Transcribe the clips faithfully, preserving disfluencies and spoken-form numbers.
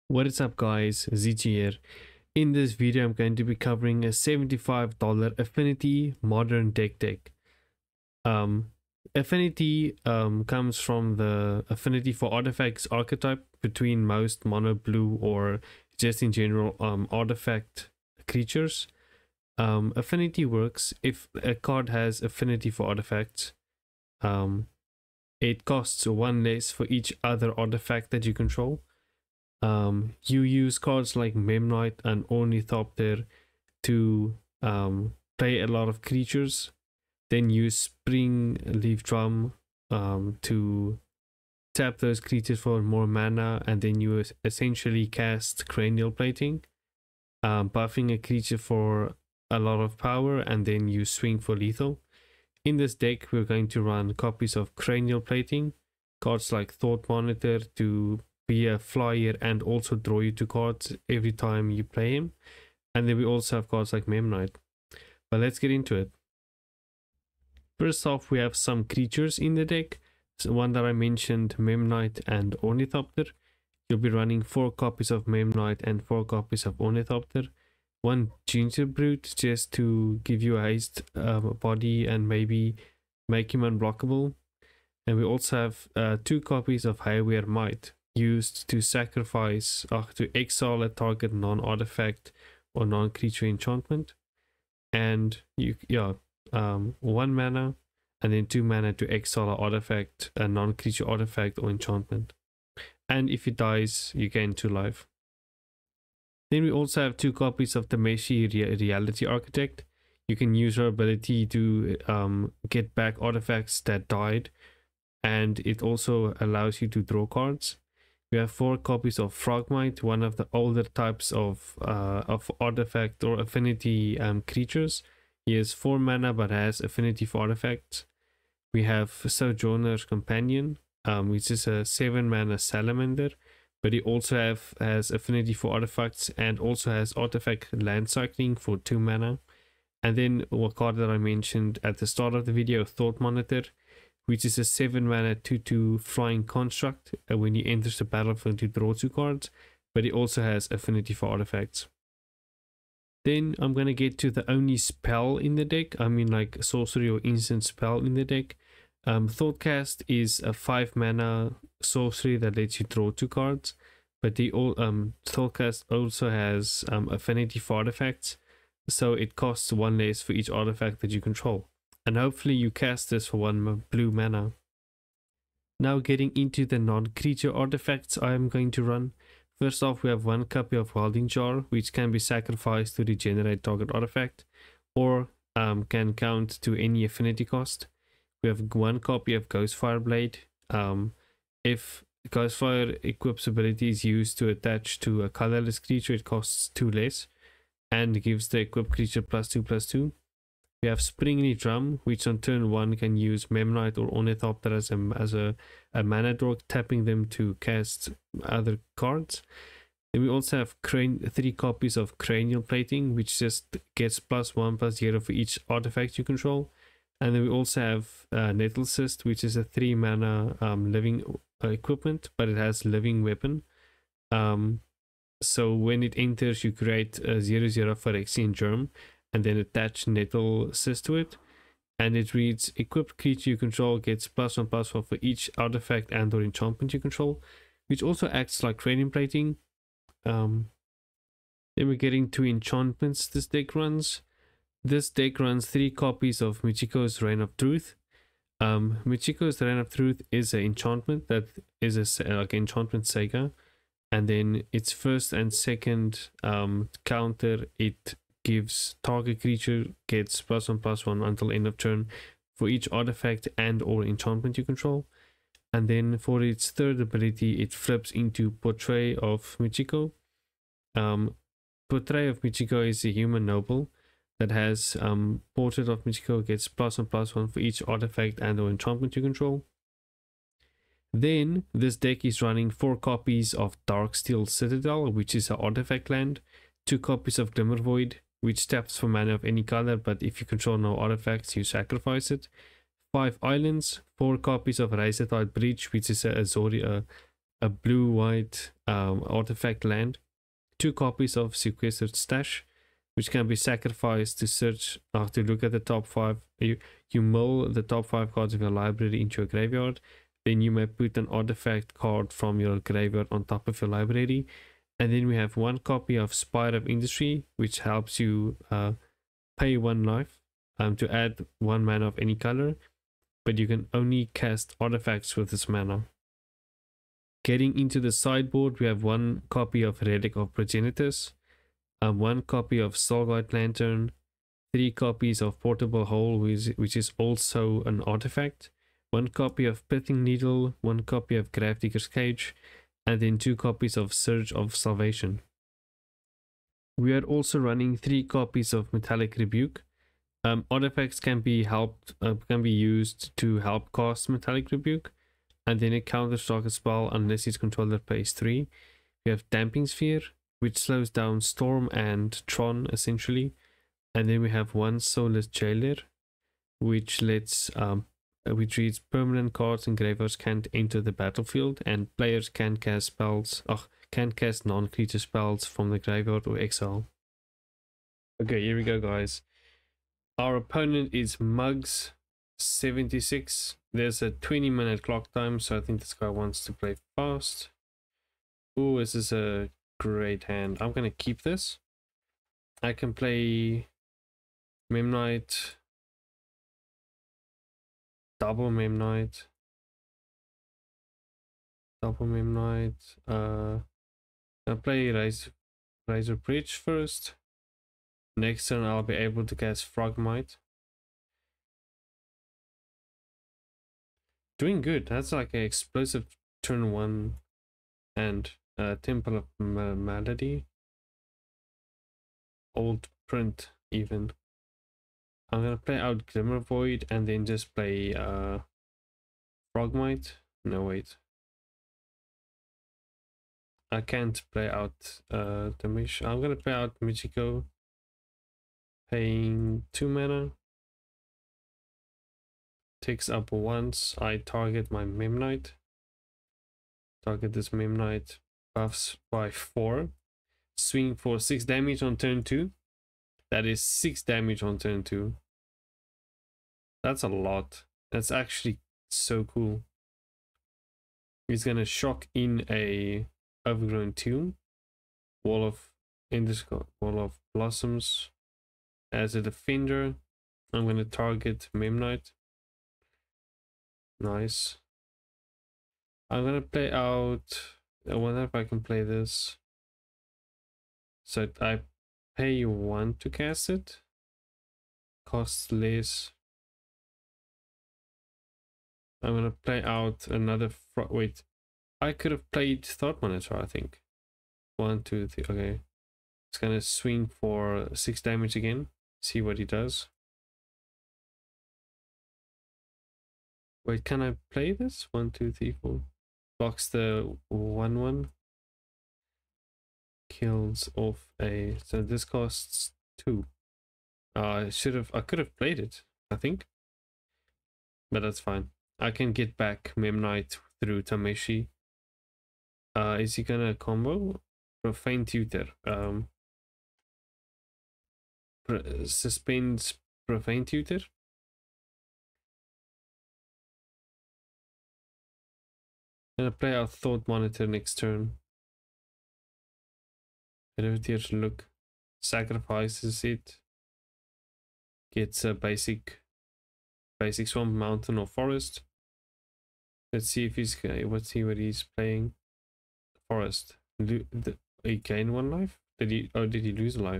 What is up guys, Z G here. In this video I'm going to be covering a seventy-five dollar Affinity modern deck deck. Um, Affinity um, comes from the Affinity for Artifacts archetype between most mono blue or just in general um, artifact creatures. Um, Affinity works if a card has Affinity for Artifacts. Um, it costs one less for each other artifact that you control. Um, you use cards like Memnite and Ornithopter to um, play a lot of creatures. Then use Spring Leaf Drum um, to tap those creatures for more mana, and then you essentially cast Cranial Plating, um, buffing a creature for a lot of power, and then you swing for lethal. In this deck, we're going to run copies of Cranial Plating, cards like Thought Monitor to be a flyer and also draw you two cards every time you play him. And then we also have cards like Memnite. But let's get into it. First off, we have some creatures in the deck. So one that I mentioned, Memnite and Ornithopter. You'll be running four copies of Memnite and four copies of Ornithopter. One Ginger Brute just to give you a haste uh, body and maybe make him unblockable. And we also have uh, two copies of Highware Might, used to sacrifice or to exile a target non-artifact or non-creature enchantment, and you yeah um one mana and then two mana to exile an artifact, a non-creature artifact or enchantment, and if it dies you gain two life. Then we also have two copies of the Meshy Re Reality Architect. You can use her ability to um get back artifacts that died, and it also allows you to draw cards. We have four copies of Frogmite, one of the older types of uh, of artifact or affinity um, creatures. He has four mana but has affinity for artifacts. We have Sojourner's Companion, um, which is a seven mana salamander, but he also have has affinity for artifacts and also has artifact land cycling for two mana. And then a card that I mentioned at the start of the video, Thought Monitor, which is a seven mana two two flying construct uh, when he enters the battlefield to draw two cards, but he also has affinity for artifacts. Then I'm going to get to the only spell in the deck, I mean like sorcery or instant spell in the deck. Um, Thoughtcast is a five mana sorcery that lets you draw two cards, but the um, Thoughtcast also has um, affinity for artifacts, so it costs one less for each artifact that you control. And hopefully you cast this for one blue mana. Now getting into the non-creature artifacts I am going to run. First off, we have one copy of Welding Jar, which can be sacrificed to regenerate target artifact, or um, can count to any affinity cost. We have one copy of Ghostfire Blade. Um, if Ghostfire equips ability is used to attach to a colorless creature, it costs two less, and gives the equipped creature plus two plus two. We have Spring Leaf Drum, which on turn one can use Memnite or Ornithopter as a, as a, a mana draw, tapping them to cast other cards. Then we also have crane, three copies of Cranial Plating, which just gets plus one plus zero for each artifact you control. And then we also have uh, Nettle Cyst, which is a three mana um, living uh, equipment, but it has living weapon. Um, so when it enters, you create a zero zero Phyrexian Germ, and then attach Nettle Cyst to it, and it reads equipped creature you control gets plus one plus one for each artifact and or enchantment you control, which also acts like Cranium Plating. Um, then we're getting to enchantments this deck runs. This deck runs three copies of Michiko's Reign of Truth. Um, Michiko's Reign of Truth is an enchantment that is a like an enchantment saga, and then its first and second um, counter, it gives target creature gets plus one plus one until end of turn for each artifact and or enchantment you control. And then for its third ability, it flips into Portrait of Michiko. Um, Portrait of Michiko is a human noble that has um, Portrait of Michiko gets plus one plus one for each artifact and or enchantment you control. Then this deck is running four copies of Darksteel Citadel, which is an artifact land, two copies of Glimmer Void, which taps for mana of any color, but if you control no artifacts, you sacrifice it. Five islands, four copies of Razortide Breach, which is a Azori, uh, a blue-white um, artifact land, two copies of Sequestered Stash, which can be sacrificed to search uh, to look at the top five. You, you mull the top five cards of your library into your graveyard. Then you may put an artifact card from your graveyard on top of your library. And then we have one copy of Spire of Industry, which helps you uh, pay one life um, to add one mana of any color. But you can only cast artifacts with this mana. Getting into the sideboard, we have one copy of Relic of Progenitors, um, one copy of Soulguide Lantern, three copies of Portable Hole, which, which is also an artifact, one copy of Pithing Needle, one copy of Gravedigger's Cage, and then two copies of Surge of Salvation. We are also running three copies of Metallic Rebuke. Um, artifacts can be helped uh, can be used to help cast Metallic Rebuke, and then it counters target spell unless its controller pays three. We have Damping Sphere, which slows down Storm and Tron essentially, and then we have one Soulless Jailer, which lets um, which reads permanent cards in graveyards can't enter the battlefield, and players can cast spells, oh, can cast non-creature spells from the graveyard or exile. Okay, here we go, guys. Our opponent is Mugs seventy-six. There's a twenty minute clock time, so I think this guy wants to play fast. Oh, this is a great hand. I'm gonna keep this. I can play Memnite, double Memnite, double Memnite. Uh, I'll play Razor, Razor Bridge first. Next turn, I'll be able to cast Frogmite. Doing good. That's like an explosive turn one and uh, Temple of M Malady. Old print even. I'm gonna play out Glimmer Void and then just play uh, Frogmite. No, wait. I can't play out uh, the Mish. I'm gonna play out Michiko. Paying two mana. Takes up once. I target my Memnite. Target this Memnite. Buffs by four. Swing for six damage on turn two. That is six damage on turn two. That's a lot. That's actually so cool. He's gonna shock in a Overgrown Tomb. Wall of Indigo, Wall of Blossoms. As a defender, I'm gonna target Memnite. Nice. I'm gonna play out. I wonder if I can play this. So I pay one to cast it. Costs less. I'm gonna play out another. Wait, I could have played Thought Monitor. I think. One, two, three. Okay. It's gonna swing for six damage again. See what he does. Wait, can I play this? One, two, three, four. Blocks the one one. Kills off a. So this costs two. Uh, I should have. I could have played it, I think. But that's fine. I can get back Memnite through Tameshi. Uh, is he gonna combo? Profane Tutor. Um. Suspends Profane Tutor. Gonna play out Thought Monitor next turn. Riveteer's Look. Sacrifices it. Gets a basic basic swamp, mountain, or forest. Let's see if he's let's see what he's playing. Forest. Lo the, he gain one life? Did he oh did he lose a life?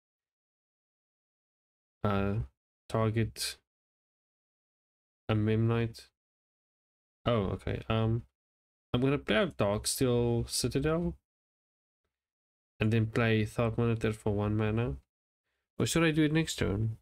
Uh target a Memnite. Oh, okay. Um I'm gonna play out Darksteel Citadel. And then play Thought Monitor for one mana. Or should I do it next turn?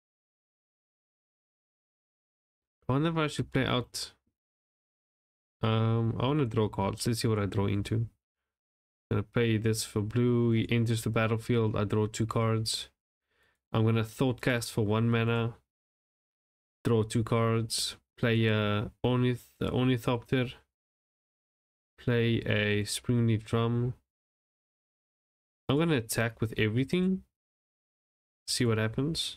I wonder if I should play out. Um, I want to draw cards. Let's see what I draw into. I'm gonna play this for blue. He enters the battlefield. I draw two cards. I'm gonna Thoughtcast for one mana. Draw two cards. Play uh, Ornith, uh, Ornithopter. play a spring-leaf drum. I'm gonna attack with everything. See what happens.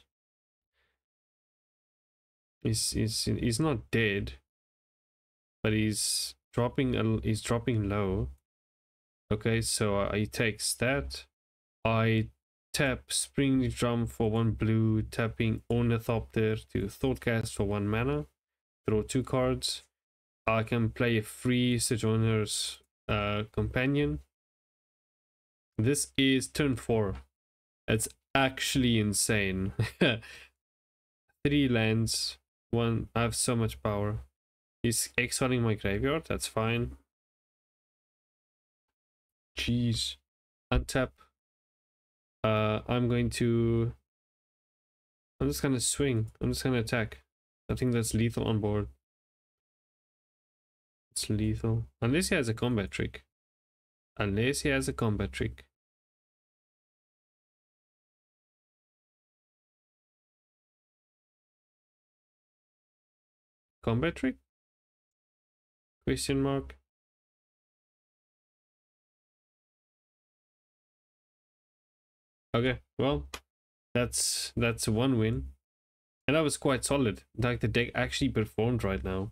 He's he's he's not dead, but he's dropping a he's dropping low. Okay, so uh, he takes that. I tap spring-leaf drum for one blue, tapping Ornithopter to Thoughtcast for one mana. Draw two cards. I can play a free Sojourner's uh, Companion. This is turn four. It's actually insane. Three lands, one. I have so much power. He's exiling my graveyard. That's fine. Jeez. Untap. Uh, I'm going to. I'm just gonna swing. I'm just gonna attack. I think that's lethal on board. It's lethal. Unless he has a combat trick. Unless he has a combat trick. Combat trick? Question mark. Okay, well, that's that's one win. And that was quite solid. Like the deck actually performed right now.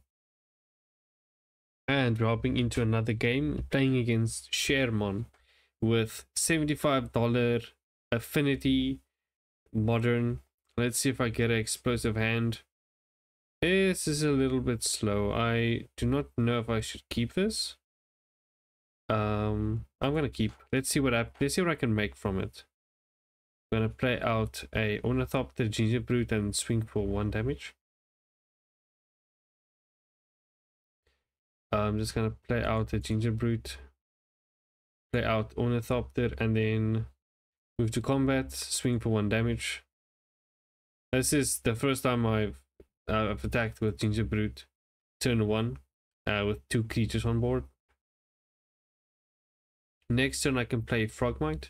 And we're hopping into another game, playing against Sherman with seventy-five dollar Affinity Modern. Let's see if I get an explosive hand. This is a little bit slow. I do not know if I should keep this. Um, I'm gonna keep. Let's see what I let's see what I can make from it. I'm gonna play out a Ornithopter, Ginger Brute, and swing for one damage. I'm just gonna play out a Ginger Brute, play out Ornithopter, and then move to combat, swing for one damage. This is the first time I've uh, I've attacked with Ginger Brute, turn one, uh, with two creatures on board. Next turn I can play Frogmite.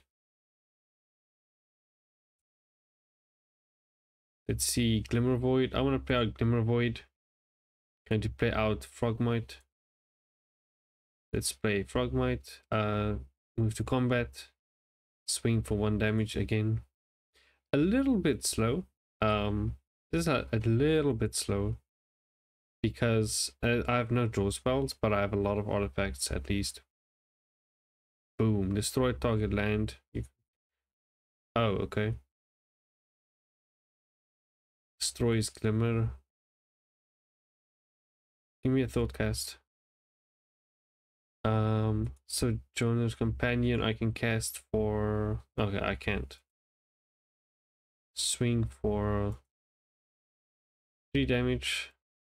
Let's see, Glimmer Void. I want to play out Glimmer Void. Going to play out Frogmite. Let's play Frogmite. Uh, move to combat. Swing for one damage again. A little bit slow. Um, this is a, a little bit slow because I, I have no draw spells, but I have a lot of artifacts at least. Boom! Destroy target land. You... Oh, okay. Destroys Glimmer. Give me a thought cast. Um, so Jonas Companion I can cast for. Okay, I can't. Swing for three damage.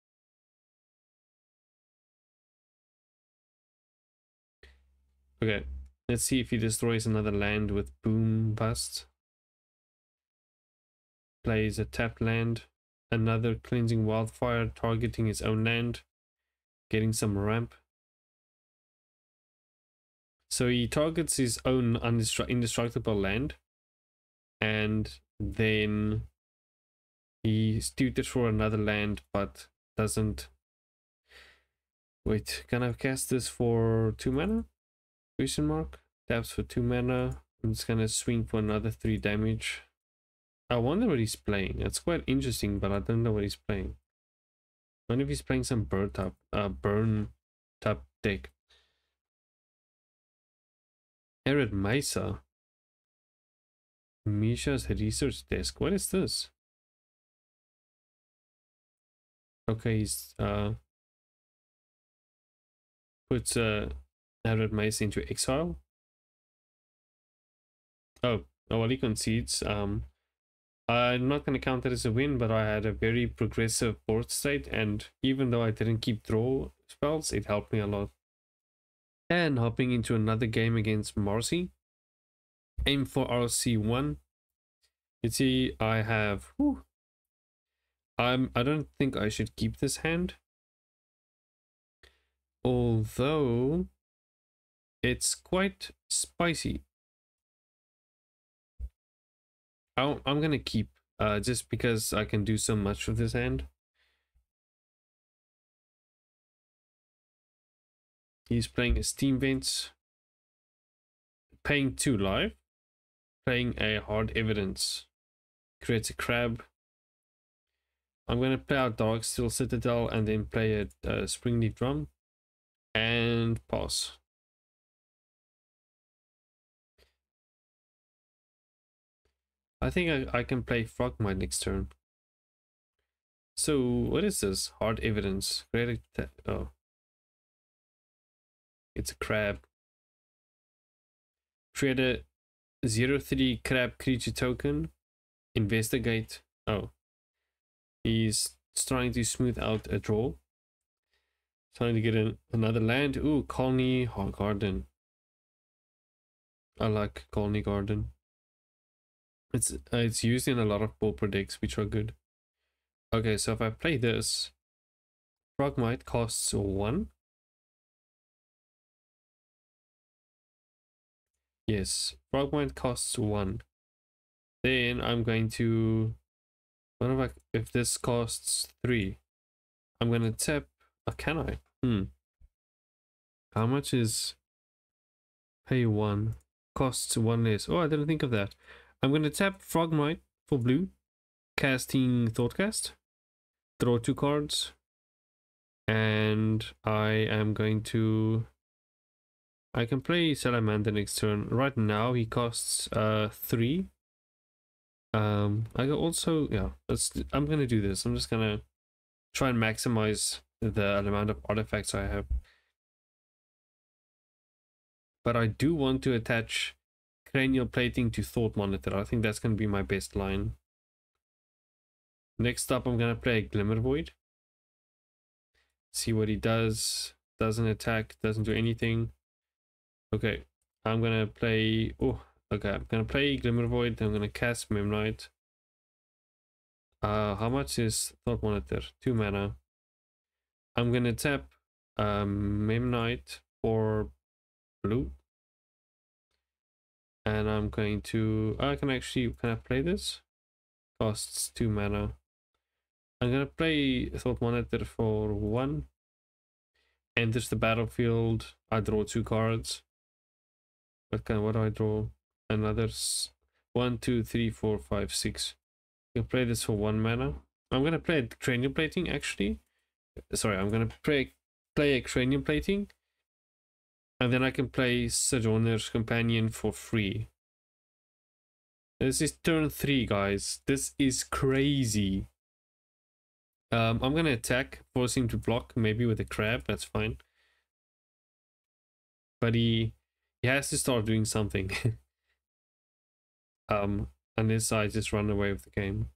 Okay, let's see if he destroys another land with Boom Bust. Plays a tap land. Another Cleansing Wildfire targeting his own land. Getting some ramp. So he targets his own indestructible land. And then he tutors for another land, but doesn't. Wait, can I cast this for two mana? Question mark. Taps for two mana. I'm just gonna swing for another three damage. I wonder what he's playing. It's quite interesting, but I don't know what he's playing. I wonder if he's playing some burn tap, uh, burn tap deck. Arid Mesa. Misha's research desk. What is this? Okay, he's uh puts uh Arid Mesa into exile. Oh, oh well, he concedes. Um, I'm not going to count it as a win, but I had a very progressive board state, and even though I didn't keep draw spells, it helped me a lot. And hopping into another game against Marcy. Aim for R C one. You see, I have. Whew, I'm. I don't think I should keep this hand, although it's quite spicy. I'll, I'm gonna keep, uh, just because I can do so much with this hand. He's playing a Steam Vents, paying two life, playing a Hard Evidence, creates a crab. I'm gonna play out Dark Steel Citadel and then play a, a Springleaf Drum and pass. I think I, I can play Frogmite next turn. So what is this? Hard Evidence. Create a, oh, it's a crab. Create a zero three crab creature token. Investigate. Oh, he's trying to smooth out a draw. Trying to get an, another land. Ooh, Colony Garden. I like Colony Garden. It's uh, it's used in a lot of pauper decks, which are good. Okay, so if I play this, Frogmite costs one. Yes, Frogmite costs one. Then I'm going to. What if I, if this costs three? I'm gonna tap. Oh, can I? Hmm. How much is pay one? Costs one less. Oh, I didn't think of that. I'm gonna tap Frogmite for blue, casting Thoughtcast, draw two cards, and I am going to. I can play Salamander next turn. Right now he costs uh three. Um, I can also yeah. Let's. I'm gonna do this. I'm just gonna try and maximize the amount of artifacts I have. But I do want to attach Cranial Plating to Thought Monitor. I think that's going to be my best line. Next up, I'm going to play Glimmer Void. See what he does. Doesn't attack, doesn't do anything. Okay, I'm going to play... Oh, okay, I'm going to play Glimmer Void. I'm going to cast Memnite. Uh, how much is Thought Monitor? Two mana. I'm going to tap um, Memnite for blue. And I'm going to... I can actually... Can I play this? Costs two mana. I'm gonna play Thought Monitor for one. Enters the battlefield. I draw two cards. What kind? What do I draw? Another one, two, three, four, five, six. You can play this for one mana. I'm gonna play Cranial Plating actually. Sorry, I'm gonna play play a Cranial Plating, and then I can play Sojourner's Companion for free. This is turn three, guys. This is crazy. Um, I'm gonna attack, force him to block, maybe with a crab, that's fine. But he he has to start doing something. um, unless I just run away with the game.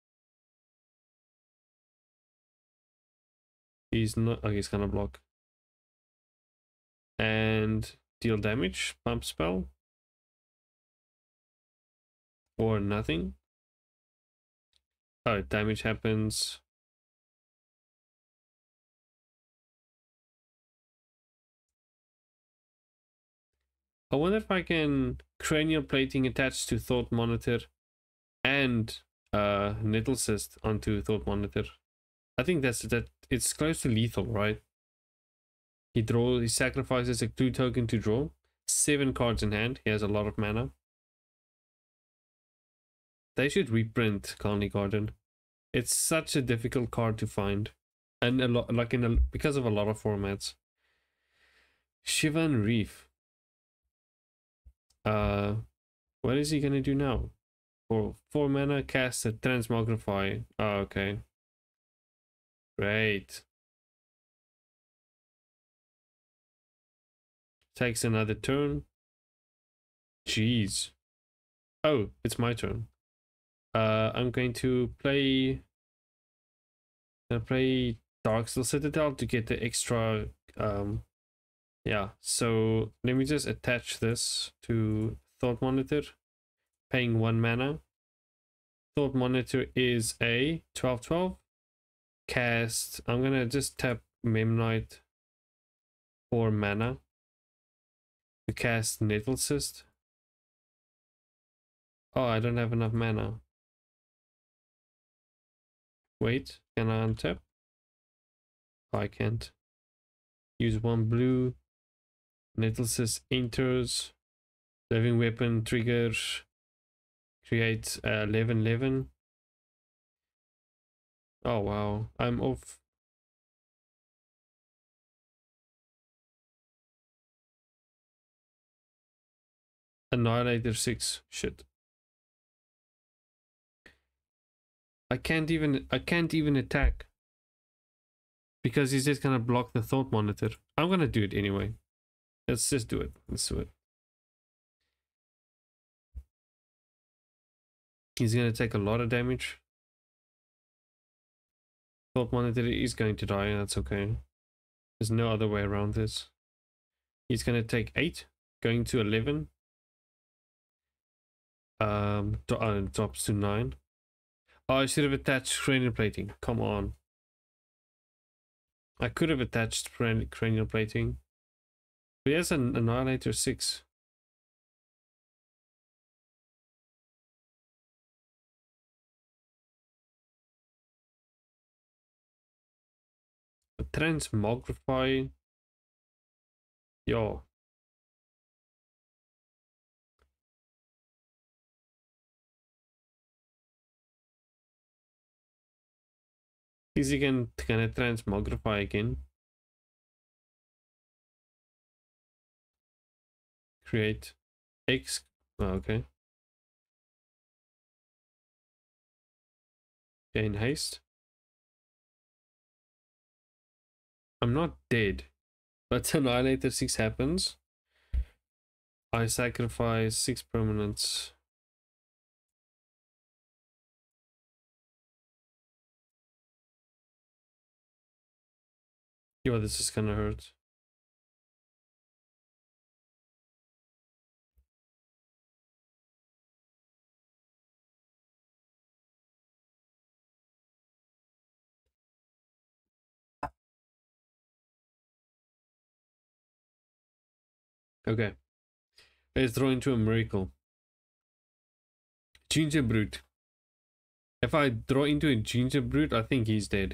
He's not. Oh, he's gonna block and deal damage. Pump spell or nothing. Oh, damage happens. I wonder if I can Cranial Plating attached to Thought Monitor and uh Nettle Cyst onto Thought Monitor. I think that's that. It's close to lethal, right? He draws. He sacrifices a clue token to draw. Seven cards in hand. He has a lot of mana. They should reprint Colony Garden. It's such a difficult card to find, and a lot like in a because of a lot of formats. Shivan Reef. Uh, what is he gonna do now? For four mana, cast a Transmogrify. Oh, okay. Great. Takes another turn. Jeez. Oh, it's my turn. Uh, I'm going to play. Gonna play Darksteel Citadel to get the extra. Um, yeah. So let me just attach this to Thought Monitor, paying one mana. Thought Monitor is a twelve twelve. Cast. I'm gonna just tap Memnite for mana to cast Nettle Cyst. Oh, I don't have enough mana. Wait, can I untap? Oh, I can't. Use one blue. Nettlesis enters. Living weapon trigger. Create uh, eleven eleven. Oh wow, I'm off. Annihilator six. Shit. I can't even I can't even attack. Because he's just gonna block the thought monitor. I'm gonna do it anyway. Let's just do it. Let's do it. He's gonna take a lot of damage. Thought monitor is going to die, that's okay. There's no other way around this. He's gonna take eight, going to eleven. Um, uh, drops to nine. Oh, I should have attached cranial plating. Come on. I could have attached cranial plating. But he has an Annihilator six. A transmogrify. Yo. Is he gonna, gonna transmogrify again? Create X. Oh, okay. Gain haste. I'm not dead. But Annihilator six happens. I sacrifice six permanents. Yo, this is gonna hurt. Okay. Let's throw into a miracle. Ginger Brute. If I draw into a Ginger Brute, I think he's dead.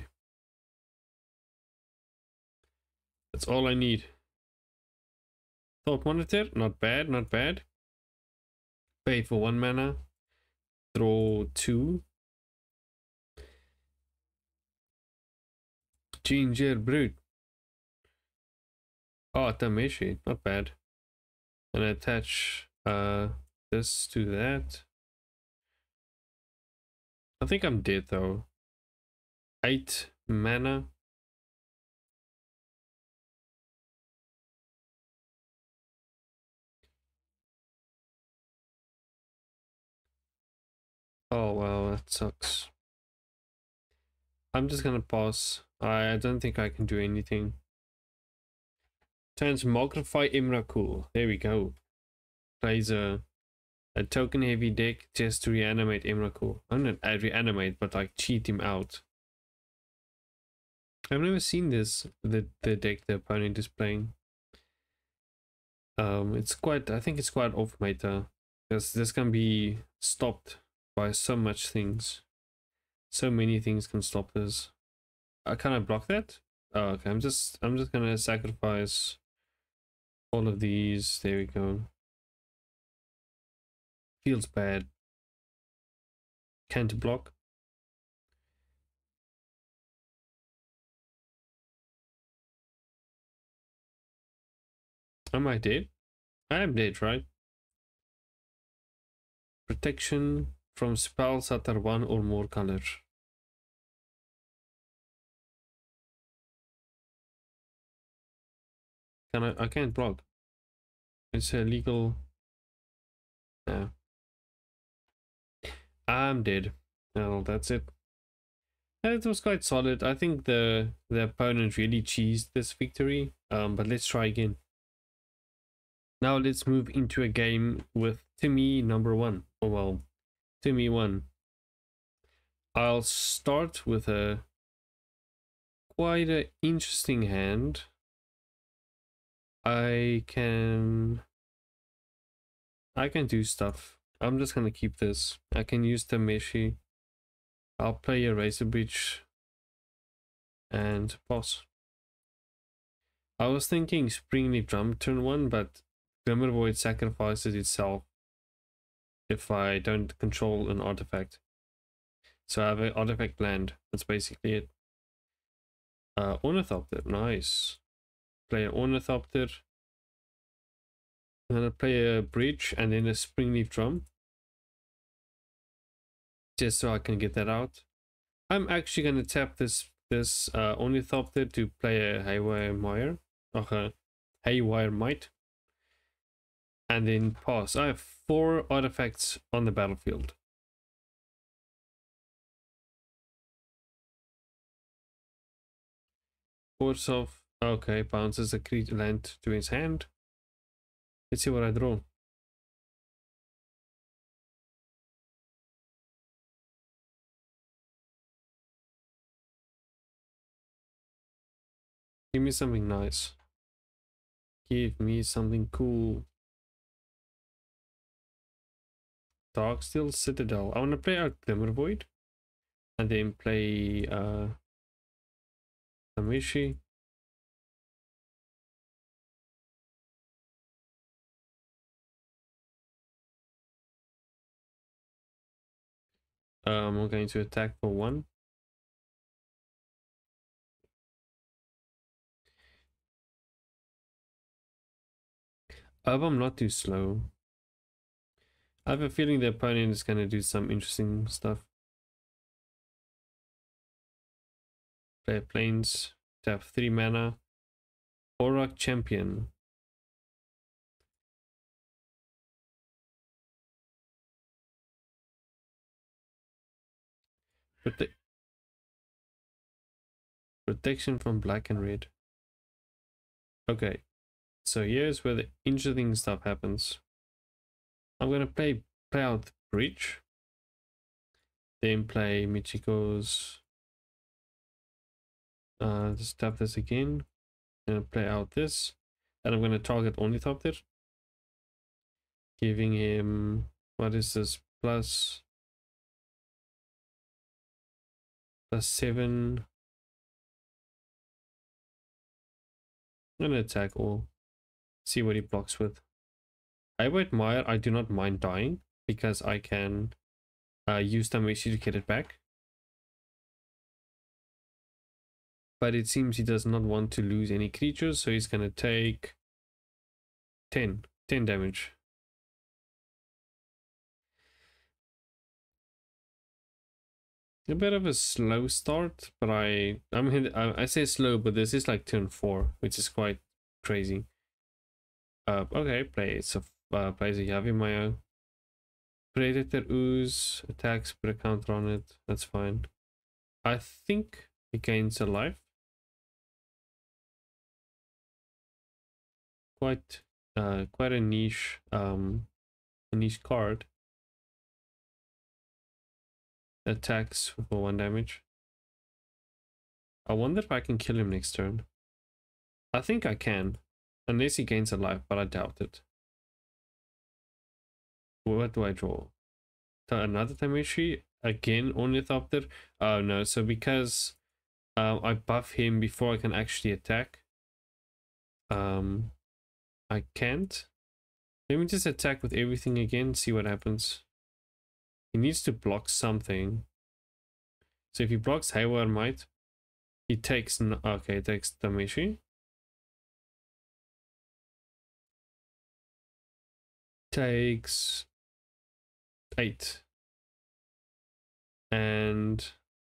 That's all I need. Thought Monitor, not bad, not bad. Pay for one mana. Draw two. Ginger Brute. Oh, Tameshi, not bad. And attach uh this to that. I think I'm dead though. Eight mana. Oh wow, that sucks. I'm just gonna pass. I, I don't think I can do anything. Transmogrify Imrakul. There we go. Plays a, a token heavy deck just to reanimate Imrakul. I'm not uh, reanimate, but like cheat him out. I've never seen this, the, the deck the opponent is playing. Um, it's quite, I think it's quite off meta. Because this can be stopped by so much things. So many things can stop this. Uh, can I block that? Oh, okay, I'm just, I'm just gonna sacrifice all of these. There we go. Feels bad. Can't block. Am I dead? I am dead, right? Protection from spells that are one or more color. Can I? I can't block. It's illegal. No. I'm dead. Well, that's it. It was quite solid. I think the the opponent really cheesed this victory. Um, but let's try again. Now let's move into a game with Timmy number one. Oh well, Timmy one. I'll start with a quite an interesting hand. I can I can do stuff. I'm just gonna keep this. I can use the Meshi. I'll play a Razor Bridge and pass. I was thinking Springleaf Drum turn one, but Glimmer Void sacrifices itself if I don't control an artifact. So I have an artifact land. That's basically it. Uh, Ornithopter, nice. Play an Ornithopter. I'm gonna play a Bridge and then a Springleaf Drum. Just so I can get that out. I'm actually gonna tap this this uh, Ornithopter to play a Haywire Mire. Or a Haywire Might. And then pass. I have four artifacts on the battlefield. Force of, okay, bounces a creature land to his hand. Let's see what I draw. Give me something nice. Give me something cool. Darksteel Citadel. I want to play out Glimmer Void. And then play uh Amishi. Um, I'm going to attack for one. I hope I'm not too slow. I have a feeling the opponent is going to do some interesting stuff. Play planes. Tap three mana. Auroch Champion. Prote Protection from black and red. Okay, so here's where the interesting stuff happens. I'm gonna play play out Bridge, then play Michiko's. Uh, just tap this again, and play out this, and I'm gonna target Ornithopter, giving him, what is this, plus plus seven. I'm gonna attack all. See what he blocks with. I would admire. I do not mind dying because I can uh, use Tamashi to get it back. But it seems he does not want to lose any creatures, so he's gonna take ten, ten damage. A bit of a slow start, but I I mean I, I say slow, but this is like turn four, which is quite crazy. Uh, okay, play so uh, plays a Yavimaya. Predator Ooze attacks, put a counter on it. That's fine. I think he gains a life. Quite uh quite a niche um a niche card. Attacks for one damage. I wonder if I can kill him next turn. I think I can. Unless he gains a life, but I doubt it. What do I draw? Another Tamashi? Again, Ornithopter? Oh no, so because uh, I buff him before I can actually attack. Um, I can't. Let me just attack with everything again, see what happens. He needs to block something. So if he blocks Haywire Might, he takes... Okay, he takes Tamashi. Takes eight. And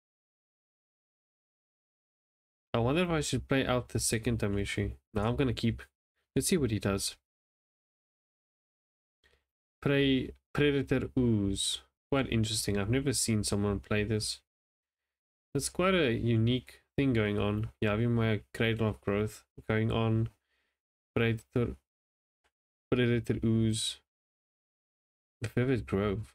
I wonder if I should play out the second Tamashi. No, I'm gonna keep. Let's see what he does. Prey Predator Ooze. Quite interesting. I've never seen someone play this. It's quite a unique thing going on. Yeah, having my Cradle of Growth going on. Predator Predator Ooze. Vivid Grove.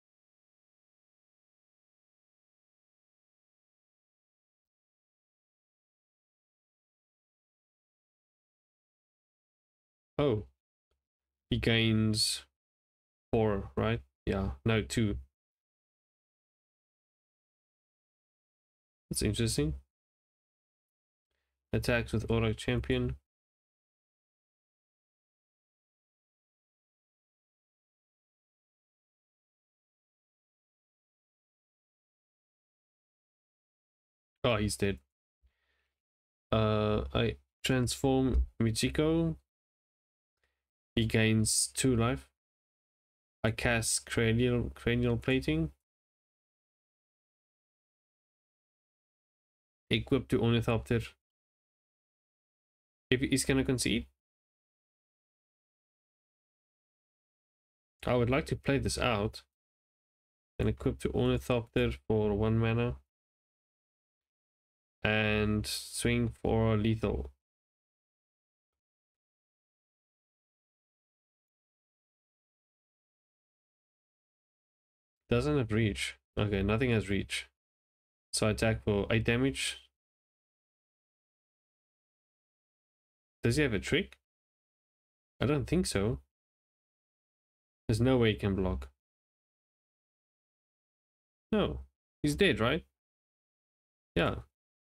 Oh. He gains four, right? Yeah, no, two. That's interesting. Attacks with Auroch Champion. Oh, he's dead. Uh, I transform Michiko. He gains two life. I cast cranial cranial plating. Equip to Ornithopter. If he's gonna concede, I would like to play this out. And equip to Ornithopter for one mana. And swing for lethal. Doesn't it reach? Okay, nothing has reach. So I attack for eight damage. Does he have a trick? I don't think so. There's no way he can block. No, he's dead, right? Yeah.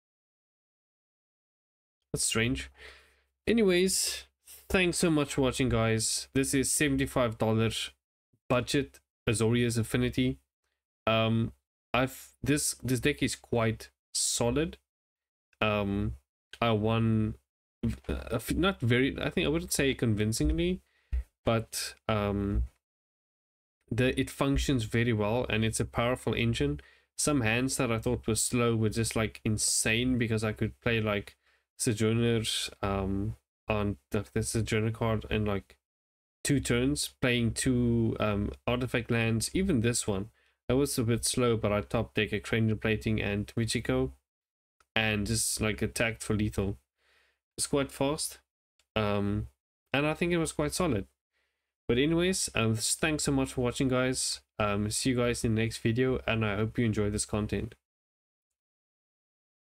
That's strange. Anyways, thanks so much for watching, guys. This is seventy-five dollars budget Azorius Affinity. Um, I've this this deck is quite solid. Um, I won, uh, not very. I think I wouldn't say convincingly, but um, the it functions very well and it's a powerful engine. Some hands that I thought were slow were just like insane because I could play like Sojourners um on the, the Sojourner card in like two turns, playing two um artifact lands. Even this one, I was a bit slow, but I top deck a cranial plating and Michiko and just like attacked for lethal. It's quite fast. Um and I think it was quite solid. But anyways, um thanks so much for watching, guys. Um see you guys in the next video, and I hope you enjoy this content.